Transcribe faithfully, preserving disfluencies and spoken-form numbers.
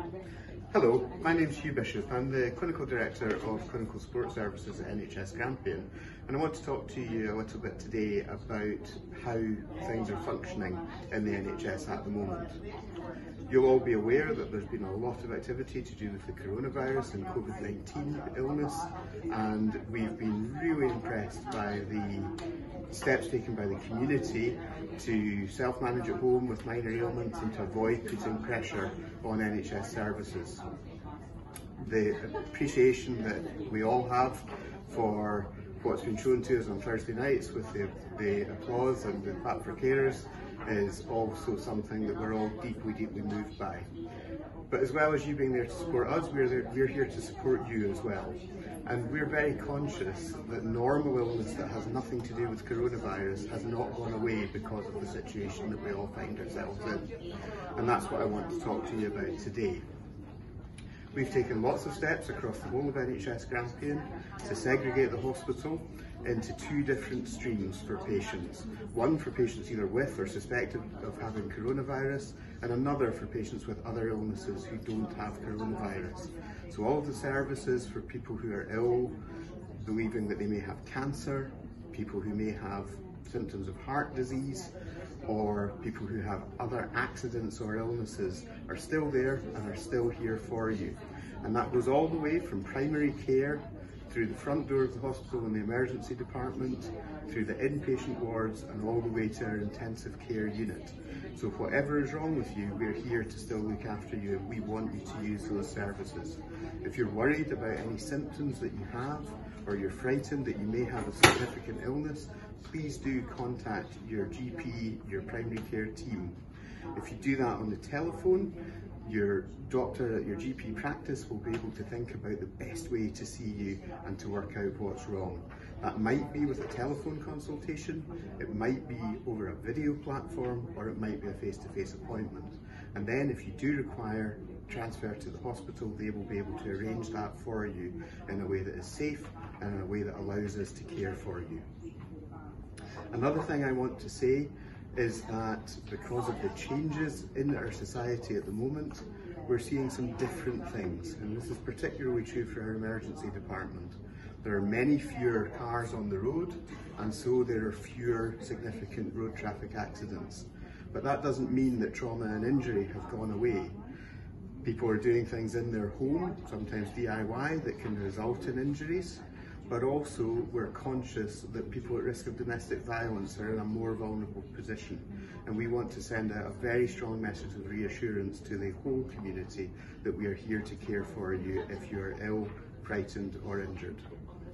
Hello, my name is Hugh Bishop. I'm the Clinical Director of Clinical Support Services at N H S Grampian, and I want to talk to you a little bit today about how things are functioning in the N H S at the moment. You'll all be aware that there's been a lot of activity to do with the coronavirus and COVID nineteen illness, and we've been really impressed by the steps taken by the community to self-manage at home with minor ailments and to avoid putting pressure on N H S services. The appreciation that we all have for what's been shown to us on Thursday nights with the, the applause and the clap for carers is also something that we're all deeply, deeply moved by. But as well as you being there to support us, we're, there, we're here to support you as well. And we're very conscious that normal illness that has nothing to do with coronavirus has not gone away because of the situation that we all find ourselves in. And that's what I want to talk to you about today. We've taken lots of steps across the whole of N H S Grampian to segregate the hospital into two different streams for patients. One for patients either with or suspected of having coronavirus, and another for patients with other illnesses who don't have coronavirus. So all of the services for people who are ill, believing that they may have cancer, people who may have symptoms of heart disease, or people who have other accidents or illnesses are still there and are still here for you. And that goes all the way from primary care, through the front door of the hospital and the emergency department, through the inpatient wards, and all the way to our intensive care unit. So whatever is wrong with you, we're here to still look after you, and we want you to use those services. If you're worried about any symptoms that you have, or you're frightened that you may have a significant illness, please do contact your G P, your primary care team. If you do that on the telephone, your doctor at your G P practice will be able to think about the best way to see you and to work out what's wrong. That might be with a telephone consultation, it might be over a video platform, or it might be a face-to-face appointment. And then if you do require transfer to the hospital, they will be able to arrange that for you in a way that is safe and in a way that allows us to care for you. Another thing I want to say is that because of the changes in our society at the moment, we're seeing some different things, and this is particularly true for our emergency department. There are many fewer cars on the road, and so there are fewer significant road traffic accidents. But that doesn't mean that trauma and injury have gone away. People are doing things in their home, sometimes D I Y, that can result in injuries. But also we're conscious that people at risk of domestic violence are in a more vulnerable position, and we want to send out a very strong message of reassurance to the whole community that we are here to care for you if you are ill, frightened or injured.